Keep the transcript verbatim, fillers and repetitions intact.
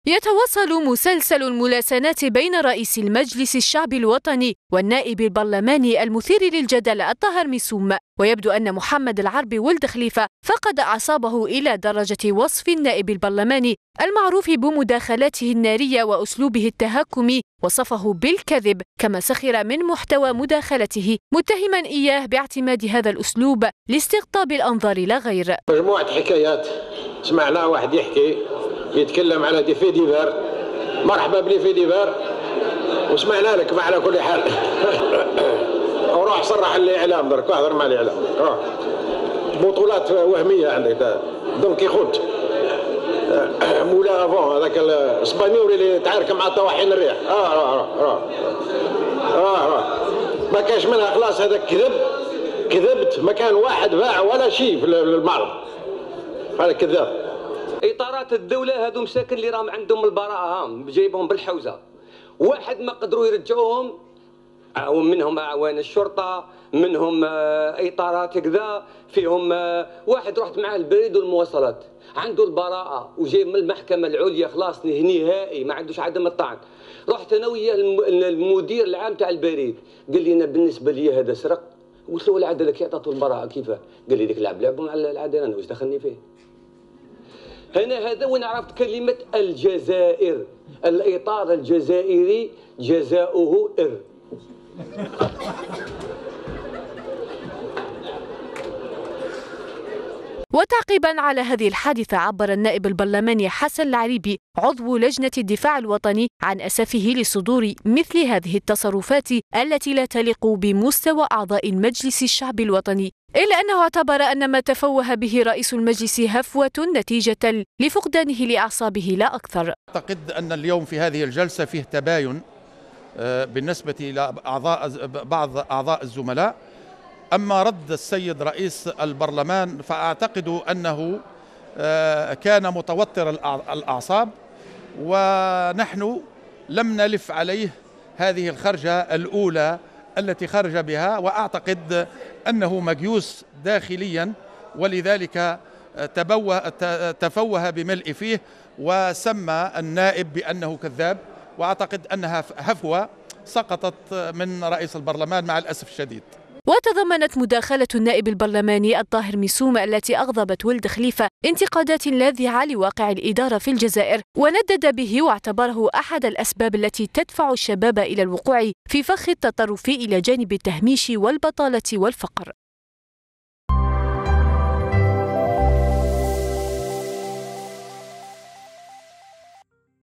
يتواصل مسلسل الملاسنات بين رئيس المجلس الشعبي الوطني والنائب البرلماني المثير للجدل الطاهر ميسوم، ويبدو أن محمد العربي ولد خليفة فقد أعصابه إلى درجة وصف النائب البرلماني المعروف بمداخلاته النارية وأسلوبه التهكمي وصفه بالكذب، كما سخر من محتوى مداخلته متهما إياه باعتماد هذا الأسلوب لاستقطاب الأنظار لا غير. مجموعة حكايات سمعنا واحد يحكي يتكلم على دي في ديفار، مرحبا بلي في ديفار وسمعنا لك. ما على كل حال وروح صرح الاعلام درك اهضر مع الاعلام. روح بطولات وهميه عندك دون كيخوت مولا افون هذاك الاسبانيول اللي تعارك مع طواحين الريح. اه اه اه اه اه ما كانش منها خلاص. هذاك كذب كذبت، ما كان واحد باع ولا شيء في المعرض. هذا كذاب. اطارات الدوله هذو مساكن اللي راهم عندهم البراءه ها جايبهم بالحوزه، واحد ما قدروا يرجعوهم، منهم اعوان الشرطه، منهم اطارات كذا فيهم واحد رحت معاه البريد والمواصلات عنده البراءه وجاي من المحكمه العليا خلاص نهائي ما عندوش عدم الطعن. رحت انا وياه المدير العام تاع البريد قال لي انا بالنسبه لي هذا سرق. قلت له ولا عاد لك يعطوا البراءه كيفاه؟ قال لي ديك لعب لعبوا مع العداله انا واش دخلني فيه. هنا هذا وين عرفت كلمة الجزائر، الإطار الجزائري جزاؤه إر. وتعقيبا على هذه الحادثة عبر النائب البرلماني حسن العريبي عضو لجنة الدفاع الوطني عن أسفه لصدور مثل هذه التصرفات التي لا تليق بمستوى أعضاء المجلس الشعبي الوطني، إلا أنه اعتبر أن ما تفوه به رئيس المجلس هفوة نتيجة لفقدانه لأعصابه لا أكثر. أعتقد أن اليوم في هذه الجلسة فيه تباين بالنسبة إلى أعضاء بعض أعضاء الزملاء. أما رد السيد رئيس البرلمان فأعتقد أنه كان متوتر الأعصاب، ونحن لم نلف عليه هذه الخرجة الأولى التي خرج بها، وأعتقد أنه مجيوس داخليا ولذلك تفوه بملء فيه وسمى النائب بأنه كذاب، وأعتقد أنها هفوة سقطت من رئيس البرلمان مع الأسف الشديد. وتضمنت مداخلة النائب البرلماني الطاهر ميسوم التي أغضبت ولد خليفة انتقادات لاذعة لواقع الإدارة في الجزائر، وندد به واعتبره أحد الأسباب التي تدفع الشباب إلى الوقوع في فخ التطرف إلى جانب التهميش والبطالة والفقر.